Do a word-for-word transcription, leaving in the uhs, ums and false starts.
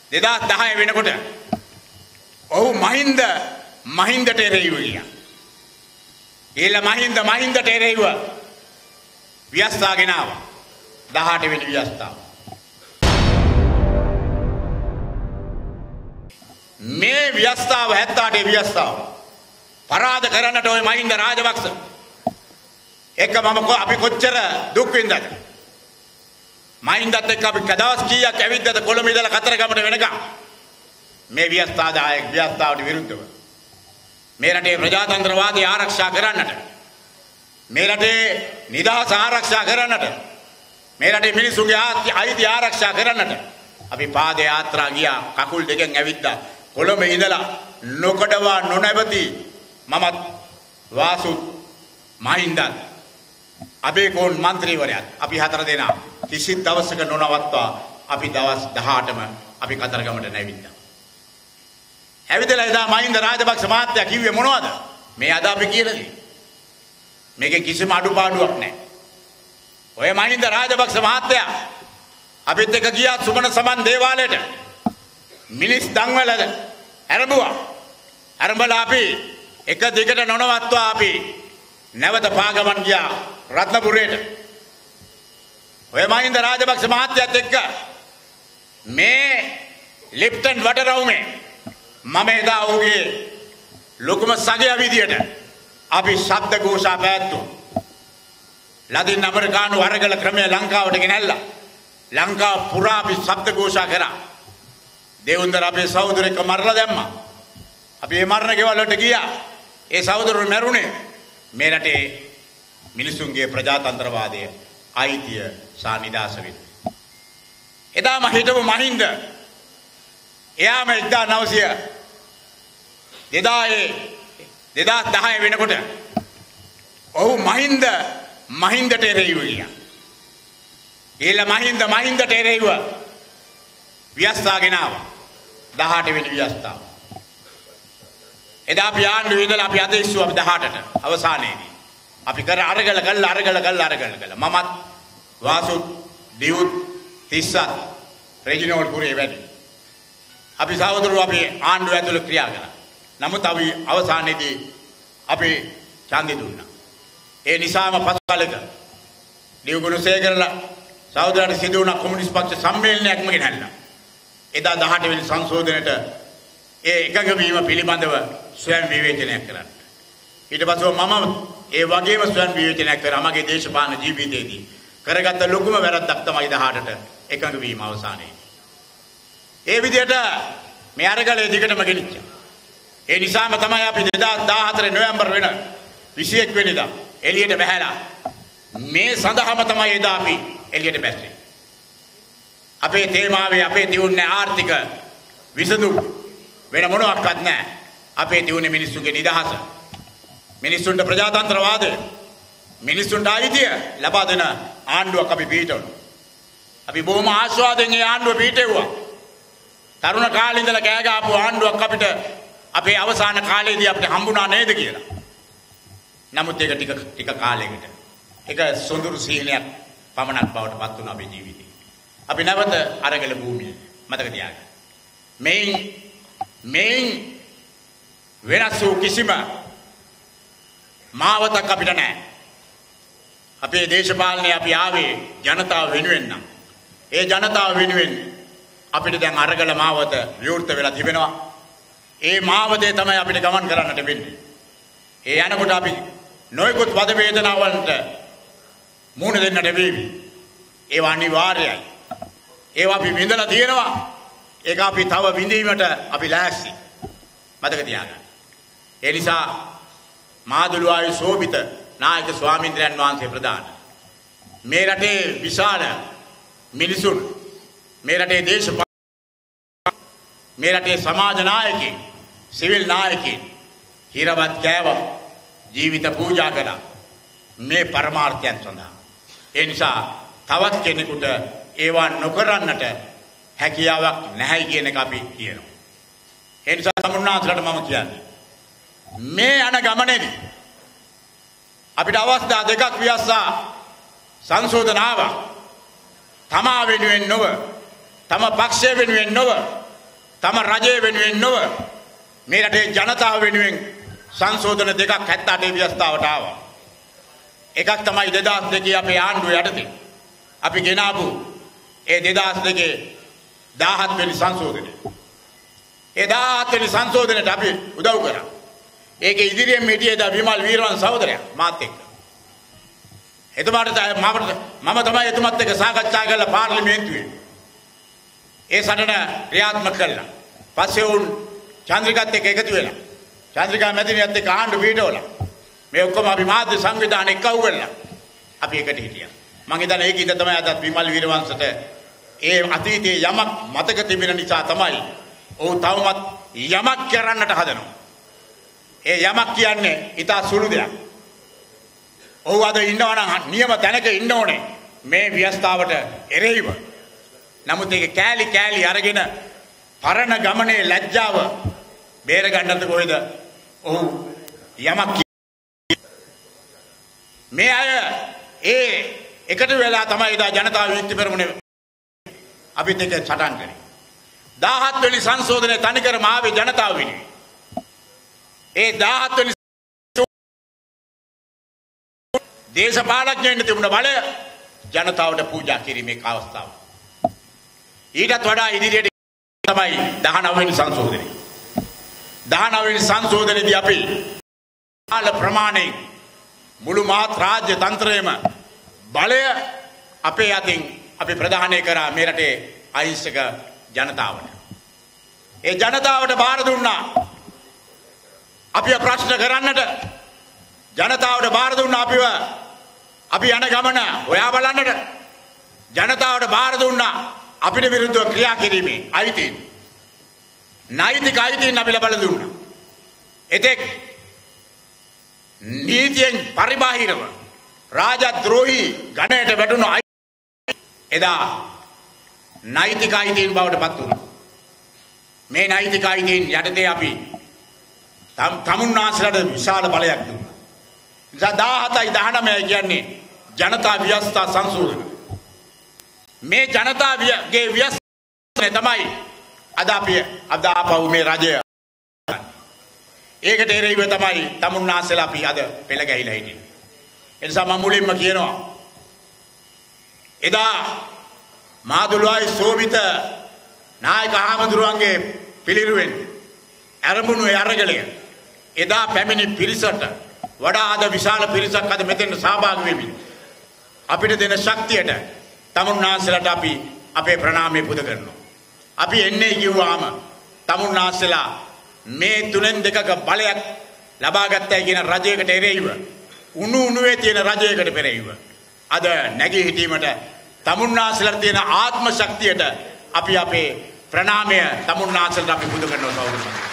දෙදාස් දහය වෙනකොට ඔහු මහින්ද මහින්දට එරෙහිව ගියා. ඊළ මහින්ද මහින්දට එරෙහිව ව්‍යවස්ථා ගෙනාවා. දහඅට වෙනි ව්‍යවස්ථාව. මේ ව්‍යවස්ථාව හැත්තඅට ව්‍යවස්ථාව පරාද කරන්නට ওই මහින්ද රාජපක්ෂ එක මම අපි කොච්චර දුක් විඳද මහින්දත් එක්ක අපි කදවස් කීයක් ඇවිද්දද කොළඹ ඉඳලා කතරගමට වෙනකම් මේ ව්‍යවස්ථාදායක ව්‍යවස්ථාවට විරුද්ධව මේ රටේ ප්‍රජාතන්ත්‍රවාදී ආරක්ෂා කරන්නට මේ රටේ නිදහස ආරක්ෂා කරන්නට මේ රටේ මිනිසුන්ගේ අයිති ආරක්ෂා කරන්නට අපි පාද යාත්‍රා ගියා කකුල් දෙකෙන් ඇවිද්දා කොළඹ ඉඳලා නොකඩවා නොනැවති මමත් වාසු මහින්දත් අබේකෝන් මන්ත්‍රීවරයාත් අපි හතර දෙනා කිසි දවසක නොනවත්වා අපි දවස් දහඅටම අපි කතරගමට නැවිද්දා. ඇවිදලා එදා මහින්ද රාජපක්ෂ මහත්තයා කිව්වේ මොනවද? මේ අද අපි කියන දේ. මේකේ කිසිම අඩුපාඩුවක් නැහැ. ඔය මහින්ද රාජපක්ෂ මහත්තයා අපිත් එක්ක ගියා සුමන සමන් දේවාලයට. මිනිස් දන්වල ආරම්භුවා. ආරම්භලා අපි එක දිගට නොනවත්වා අපි නැවත පාගමන් ගියා රත්නපුරයට. ඔය මහින්ද රාජපක්ෂ මහත්තයාත් එක්ක මේ ලිප්ටන් වටරවුමේ මම එදා ඔහුගේ ලොකුම සගය විදියට අපි ශබ්ද ഘോഷා පැවැත්තුවා. ලදින් ඇමරිකානු අරගල ක්‍රමය ලංකාවට ගෙනල්ලා ලංකාව පුරා අපි ශබ්ද ഘോഷා කරා. දේවුන්දර අපේ සහෝදරෙක් මරලා දැම්මා. අපි ඒ මරණ ගෙවල් වලට ගියා. ඒ සහෝදරවරු මැරුණේ මේ රටේ මිනිසුන්ගේ ප්‍රජාතන්ත්‍රවාදය අයිතිය සහ නිදහස වෙන්න. එදාම හිටපු මහින්ද එයාම එක්දාස් නවසිය දෙදාස් දහය වෙනකොට ඔහු මහින්ද මහින්දට එරෙහිව ගියා. ඊළ මහින්ද මහින්දට එරෙහිව ව්‍යවස්ථා ගෙනාවා. දහඅට වෙනි ව්‍යවස්ථාව. එදා අපි ආණ්ඩුවේ ඉඳලා අපි ආදේශුවා අපි දහඅටට අවසානයේදී. අපි කර අරගල කළා අරගල කළා අරගල කළා. මමත් වාසුත් දියුත් තිස්සත් රෙජිනෝල්ඩ් පුරේ වැඩි. අපි සහෝදරයෝ අපි ආණ්ඩුව ඇතුළේ ක්‍රියා කළා. නමුත් අපි අවසානයේදී අපි ඡන්දෙ දුන්නා. ඒ නිසාම පසු කාලෙක දියුගුණසේකරලා සහෝදරයන්ට සිදු වුණ කොමියුනිස්ට් පක්ෂ සම්මේලනයක්ම ගෙනල්ලා. එදා දහඅට වෙනි සංශෝධනයට ඒ එකඟ වීම පිළිබඳව ස්වයං විවේචනයක් කරන්න. ඊට පස්ව මම ඒ වගේම ස්වයං විවේචනයක් කරා මගේ දේශපාලන ජීවිතයේදී. කරගත්ත ලොකුම වැරද්දක් තමයි දහඅටට එකඟ වීම අවසානයේ. ඒ විදිහට මේ අරගලේ දිගටම ගෙනිච්චා. ඒ නිසාම තමයි අපි දෙදාස් දාහතර නොවැම්බර් වෙන විසිඑක වෙනිදා එළියට බහැලා මේ සඳහාම තමයි එදා අපි එළියට බැස්සේ. අපේ තේමාවේ අපේ තියුන්නේ ආර්ථික විසඳුම් වෙන මොනවත් නැහැ. අපේ තියුන්නේ මිනිස්සුන්ගේ නිදහස. මිනිස්සුන්ට ප්‍රජාතන්ත්‍රවාදය මිනිස්සුන්ට අයිතිය ලබා දෙන ආණ්ඩුවක් අපි පිටවනවා. අපි බොහොම ආශාවෙන් ඒ ආණ්ඩුව පිටෙව්වා. තරුණ කාලේ ඉඳලා කෑ ගහපු ආණ්ඩුවක් අපිට අපේ අවසාන කාලේදී අපිට හම්බුණා නේද කියලා. නමුත් ඒක ටික ටික කාලයකට ඒක සොඳුරු සීලයක් පමණක් බවට පත් වුණා අපේ ජීවිතේ. අපි නැවත අරගල භූමිය මතක තියාගන්න. මේන් මේන් වෙනස් වූ කිසිම මාවතක් අපිට නැහැ. අපේ දේශපාලනේ අපි ආවේ ජනතාව වෙනුවෙන් නම්. ඒ ජනතාව වෙනුවෙන් අපිට දැන් අරගල මාවත විවෘත වෙලා තිබෙනවා. ඒ මාවතේ තමයි අපිට ගමන් කරන්නට වෙන්නේ. ඒ යනකොට අපි නොයෙකුත් වද වේදනාවන්ට මුහුණ දෙන්නට වෙවි. ඒවා අනිවාර්යයි. ඒවා අපි විඳලා තියෙනවා. ඒක අපි තව විඳීමට අපි ලෑස්ති. මතක තියාගන්න. ඒ නිසා මාදුළුවාවේ සෝබිත නායක ස්වාමීන්ද්‍රයන් වහන්සේ ප්‍රධාන මේ රටේ විශාල මිනිසුන් මේ රටේ දේශපාලන මේ රටේ සමාජ නායකයින් සිවිල් නායකයින් හිරවත් කෑව ජීවිත පූජා කළා මේ පරමාර්ථයන් සඳහා. ඒ නිසා තවත් කෙනෙකුට ඒවා නොකරන්නට හැකියාවක් නැහැ කියන එක අපි කියනවා. ඒ නිසා සමුන්නාන්සලට මම කියන්නේ මේ යන ගමනේදී අපිට අවස්ථා දෙකක් වියස්සා සංශෝධන ආවා. තමා වෙනුවෙන් නොව, තම පක්ෂය වෙනුවෙන් නොව, තම රජය වෙනුවෙන් නොව මේ රටේ ජනතාව වෙනුවෙන් සංශෝධන දෙකක් හැත්තෑ අටේ ව්‍යවස්ථාවට ආවා. එකක් තමයි දෙදාස් දෙකේ අපේ ආණ්ඩුව යටතේ අපි ගෙනාවු ඒ දෙදාස් දෙකේ දාහත් වෙනි සංශෝධනය. ඒ දාහත් වෙනි සංශෝධනයට අපි උදව් කරා. ඒකේ ඉදිරියෙන් හිටියේ දා විමල් වීරවංශ සහෝදරයා මාත් එක්ක. එතුමාට මම තමයි එතුමත් එක්ක සාකච්ඡා කළා පාර්ලිමේන්තුවේ. ඒ සටන ක්‍රියාත්මක කළා. පස්සේ උන් චන්ද්‍රිකාත් එක්ක එකතු වෙලා චන්ද්‍රිකා මැදිනියත් එක්ක ආණ්ඩුව පිටවලා මේ ඔක්කොම අපි මාධ්‍ය සංවිධාන එක්කව කරලා අපි එකට හිටියා. මම හිතන්නේ ඒකින්ද තමයි අද විමල් වීරවංශට ඒ අතීතයේ යමක් මතක තිබෙන නිසා තමයි ඔහු තවමත් යමක් කරන්නට හදනවා. ඒ යමක් කියන්නේ ඊට සුළු දෙයක්. ඔහු අද ඉන්නවා නම් නියම තැනක ඉන්න ඕනේ මේ ව්‍යවස්ථාවට එරෙහිව. නමුත් ඒක කෑලි කෑලි අරගෙන පරණ ගමනේ ලැජ්ජාව බේර ගන්නද කොහෙද ඔහු යමක් මේ අය ඒ එකට වෙලා තමයි දා ජනතා විමුක්ති පෙරමුණ අපිත් එක්ක සටන් කරේ. දාහත් වෙනි සංශෝධනයේ තනිකරම ආවේ ජනතාව වෙනුවෙන්. ඒ දාහත් වෙනි දේශපාලඥයන්ට තිබුණ බලය ජනතාවට පූජා කිරීමේ අවස්ථාව. ඊටත් වඩා ඉදිරියට තමයි දහනව වෙනි සංශෝධනය. දහනව වෙනි සංශෝධනයේදී අපි ආල ප්‍රමාණයෙන් මුළු මහත් රාජ්‍ය තන්ත්‍රයේම බලය අපේ අතින් අපි ප්‍රදානය කරා මේ රටේ අහිංසක ජනතාවට. ඒ ජනතාවට බාර දුන්නා අපිව ප්‍රශ්න කරන්නට, ජනතාවට බාර දුන්නා අපිව අපි යන ගමන හොයා බලන්නට, ජනතාවට බාර දුන්නා අපිට විරුද්ධව ක්‍රියා කිරීමේ අයිතීන්. නෛතික අයිතීන් අපි ලබා දුන්නා. එතෙක් නීතියෙන් පරිබාහිරව රාජද්‍රෝහී ගණයට වැටුණු එදා නෛතික අයිතීන් බවට පත් වුණා. මේ නෛතික අයිතීන් යටතේ අපි තමුන්නාන්සේලාට විශාල බලයක් දුන්නා. නිසා දාහතයි දහනවයයි කියන්නේ ජනතා ව්‍යවස්ථා සංශෝධන. මේ ජනතාවගේ ව්‍යවස්ථාවේ තමයි අද අපි අද ආපහු මේ රජය. ඒකට එරෙහිව තමයි තමුන්නාන්සේලා අපි අද පෙළ ගැහිලා හිටියේ. ඒ නිසා මම මුලින්ම කියනවා එදා මාදුළුවයි සෝවිත නායක හාමුදුරුවන්ගේ පිළිරුවෙන් අරමුණු අරගලය එදා පැමිණි පිරිසට වඩා අද විශාල පිරිසක් අද මෙතෙන් සහභාගී වෙමින් අපිට දෙන ශක්තියට තමුන්නාන්සේලාට අපි අපේ ප්‍රණාමය පුද කරනවා. අපි එන්නේ කිව්වාම තමුන්නාන්සේලා මේ තුනෙන් දෙකක බලයක් ලබා ගත්තයි කියන රජයකට එරෙහිව උණු උණුවේ තියෙන රජයකට පෙරෙහිව අද නැගී හිටීමට තමුන්නාන්සේලාට තියෙන ආත්ම ශක්තියට අපි අපේ ප්‍රණාමය තමුන්නාන්සේලාට අපි පුද කරනවා සහෝදරයනි.